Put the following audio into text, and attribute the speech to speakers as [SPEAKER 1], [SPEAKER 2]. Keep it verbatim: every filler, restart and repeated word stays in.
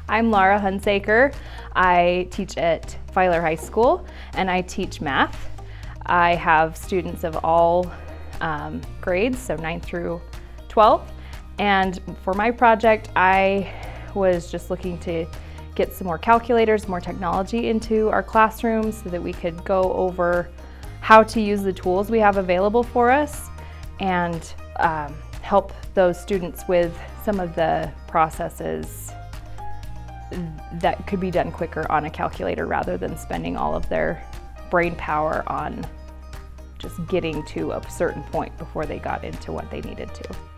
[SPEAKER 1] I'm Lara Hunsaker. I teach at Filer High School and I teach math. I have students of all um, grades, so ninth through twelfth. And for my project, I was just looking to get some more calculators, more technology into our classrooms so that we could go over how to use the tools we have available for us and um, help those students with some of the processes that could be done quicker on a calculator rather than spending all of their brain power on just getting to a certain point before they got into what they needed to.